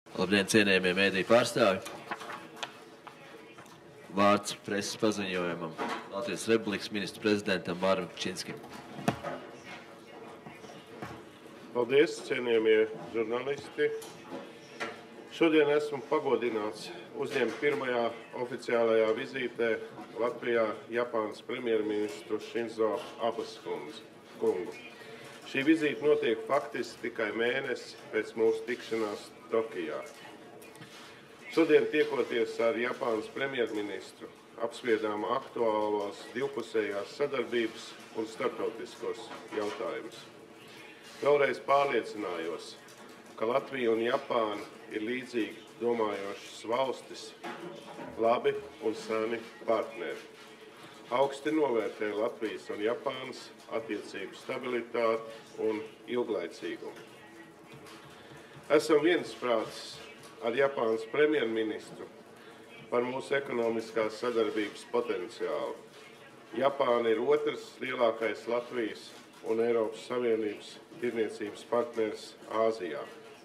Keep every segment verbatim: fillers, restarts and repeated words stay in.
Labdien, cienījamie mēdīju pārstāvi. Vārds preses paziņojumam Latvijas Republikas ministru prezidentam Mārim Kučinskim. Paldies, cienījamie žurnālisti. Šodien esmu pagodināts uzņemt pirmajā oficiālajā vizītē Latvijā Japānas premjerministru Šinzo Abes kungu. Šī vizīte notiek faktiski tikai mēnesi pēc mūsu tikšanās Tokijā. Šodien tiekoties ar Japānas premjerministru, apspriedām aktuālos divpusējās sadarbības un starptautiskos jautājumus. Vēlreiz pārliecinājos, ka Latvija un Japāna ir līdzīgi domājošas valstis, labi un seni partneri. Augsti novērtē Latvijas un Japānas attiecību stabilitāti un ilglaicīgumu. Esam viensprātis ar Japānas premjerministru par mūsu ekonomiskās sadarbības potenciālu. Japāna ir otrs lielākais Latvijas un Eiropas Savienības tirniecības partners Āzijā.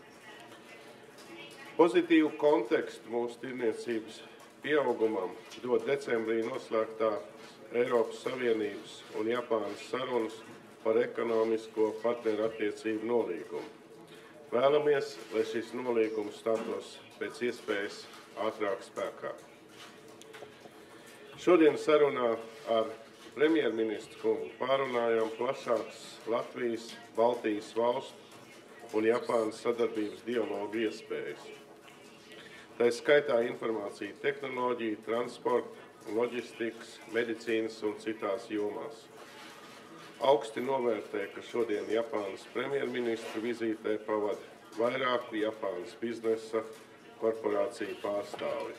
Pozitīvu kontekstu mūsu tirniecības pieaugumam dod decembrī noslēgtā Eiropas Savienības un Japānas sarunas par ekonomisko partneru attiecību nolīgumu. Vēlamies, lai šis nolīgums stātos pēc iespējas ātrāk spēkā. Šodien sarunā ar premjerministru kungu pārunājām plašākas Latvijas, Baltijas valstu un Japānas sadarbības dialogu iespējas. Tā skaitā informācija tehnoloģija, transporta, loģistikas, medicīnas un citās jomās. Augsti novērtē, ka šodien Japānas premjerministru vizītē pavada vairāku Japānas biznesa korporāciju pārstāvi.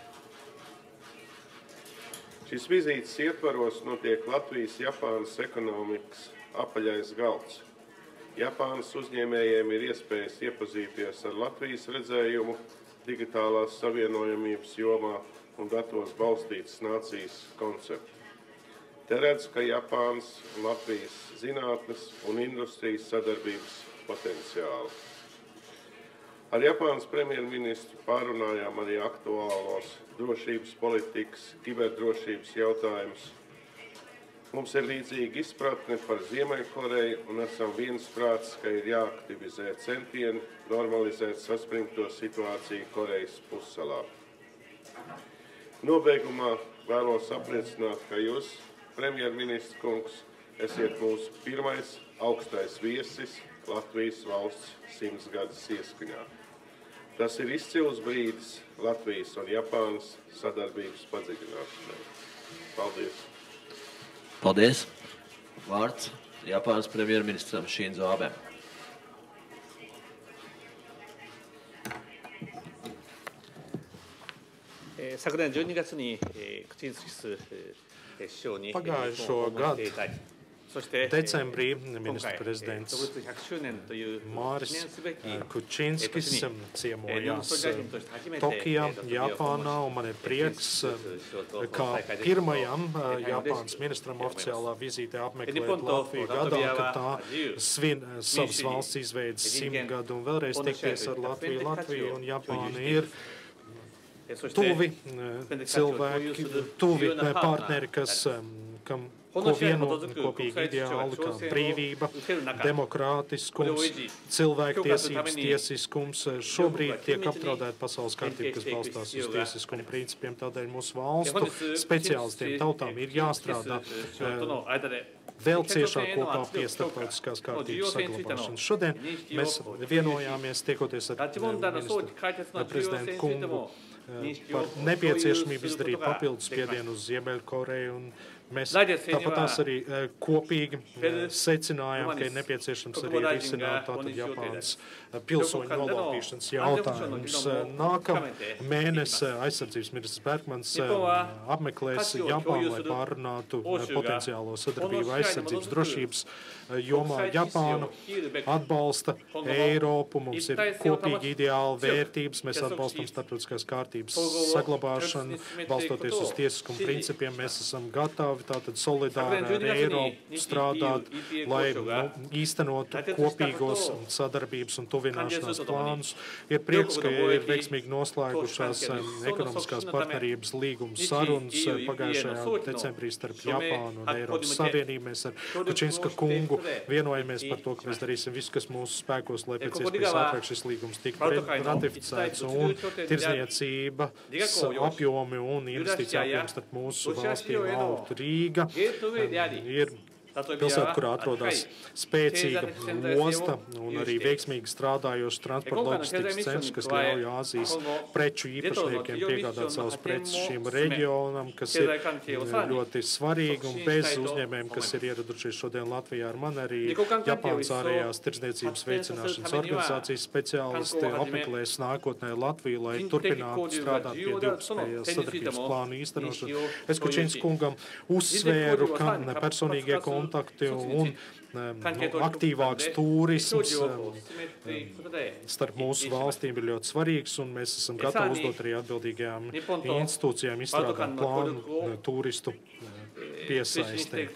Šis vizītes ietvaros notiek Latvijas-Japānas ekonomikas apaļais galds. Japānas uzņēmējiem ir iespējas iepazīties ar Latvijas redzējumu digitālās savienojamības jomā un datos balstītas nācijas konceptu. Te redz, ka Japānas un Latvijas zinātnes un industrijas sadarbības potenciāli. Ar Japānas premjerministru pārunājām arī aktuālos drošības politikas, kiberdrošības jautājumus. Mums ir līdzīga izpratne par Ziemeļkoreju un esam viensprātis, ka ir jāaktivizē centieni normalizēt saspringto situāciju Korejas pussalā. Nobeigumā vēlos apliecināt, ka jūs, premjerministrs kungs, esiet mūsu pirmais augstais viesis Latvijas valsts simtsgades ieskaņā. Tas ir izcils brīdis Latvijas un Japānas sadarbības padziļināšanai. Paldies! Paldies! Vārds Japānas premjerministram Šinzo Abem. Pagājušo gadu decembrī ministra prezidents Māris Kučinskis ciemojās Tokijā, Japānā, un man ir prieks, kā pirmajam Japānas ministram oficiālā vizītē apmeklēt Latviju gadā, ka tā svin savas valsts izveidas simtgadu, un vēlreiz tikties ar Latviju. Latviju un Japāna ir tuvi cilvēki, tuvi partneri, kas, kam, ko vieno kopīgi ideāli, kā brīvība, demokrātiskums, cilvēktiesības, tiesiskums. Šobrīd tiek apdraudēta pasaules kārtība, kas balstās uz tiesiskumu principiem. Tādēļ mūsu valstu speciālistiem tautām ir jāstrādā vēl ciešāk kopā pie starptautiskās kārtības saglabāšanas. Šodien mēs vienojāmies, tiekoties ar ministru prezidentu kungu, par nepieciešamību izdarīt papildus spiedienu uz Ziemeļkoreju, un mēs tāpatās arī kopīgi secinājām, ka ir nepieciešams arī risināt tātad Japānas pilsoņu nolaupīšanas jautājumus. Nākam mēnes aizsardzības ministrs Bergmans apmeklēs Japānu, lai pārunātu potenciālo sadarbību aizsardzības drošības jomā. Japāna atbalsta Eiropu, mums ir kopīgi ideāli vērtības, mēs atbalstam starptautiskās kārtības saglabāšanu, balstoties uz tiesiskumu principiem, mēs esam gatavi gatavi tātad solidāri ar Eiropu strādāt, lai nu, īstenotu kopīgos sadarbības un tuvināšanās plānus. Ir prieks, ka ir veiksmīgi noslēgušās ekonomiskās partnerības līguma sarunas pagājušajā decembrī starp Japānu un Eiropas Savienību. Mēs ar Kučinska kungu vienojamies par to, ka mēs darīsim visu, kas mūsu spēkos, lai pēc iespējas ātrāk šis līgums tiktu ratificēts un tirdzniecības apjomi un investīcija apjoms starp mūsu valstīm augtu. Rīga ir pilsēta, kurā atrodas spēcīga osta un arī veiksmīgi strādājošs transporta loģistikas centrs, kas ļauj Āzijas preču īpašniekiem piegādāt savus preces šim reģionam, kas ir ļoti svarīgi, un bez uzņēmējiem, kas ir ieradušies šodien Latvijā ar mani, arī Japānas ārējās tirdzniecības veicināšanas organizācijas speciālisti apmeklēs nākotnē Latviju, lai turpinātu strādāt pie divpusējās sadarbības plānu īstenošanu. Es Kučinska kungam uzsvēru, ka personīgie kontakti kontakti un nu, aktīvāks turisms starp mūsu valstīm ir ļoti svarīgs, un mēs esam gatavi uzdot arī atbildīgajām institūcijām izstrādāt plānu turistu piesaistē.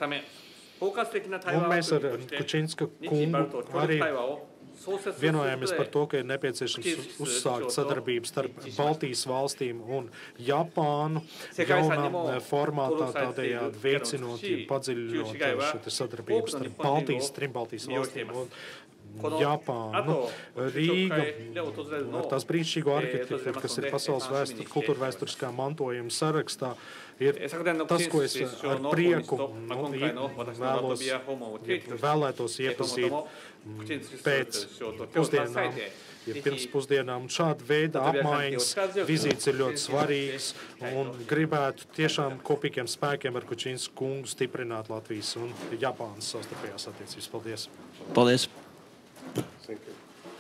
Un mēs ar Kučinska kungu arī vienojāmies par to, ka ir nepieciešams uzsākt sadarbību starp Baltijas valstīm un Japānu jaunā formātā, tādējādi veicinot, ja padziļinot šo sadarbību starp Baltijas, trim Baltijas valstīm un Japānu. Rīga ar tās brīnišķīgo arhitektūru, kas ir pasaules vēstur, kultūra vēsturiskā mantojuma sarakstā, ir tas, ko es ar prieku nu, vēlos, vēlētos iepazīt pēc pusdienām, ja pirms pusdienām. Šāda veida apmaiņas vizītes ir ļoti svarīgas un gribētu tiešām kopīgiem spēkiem ar Kučinsku kungu stiprināt Latvijas un Japānas savstarpējās attiecības. Paldies! Paldies! Thank you.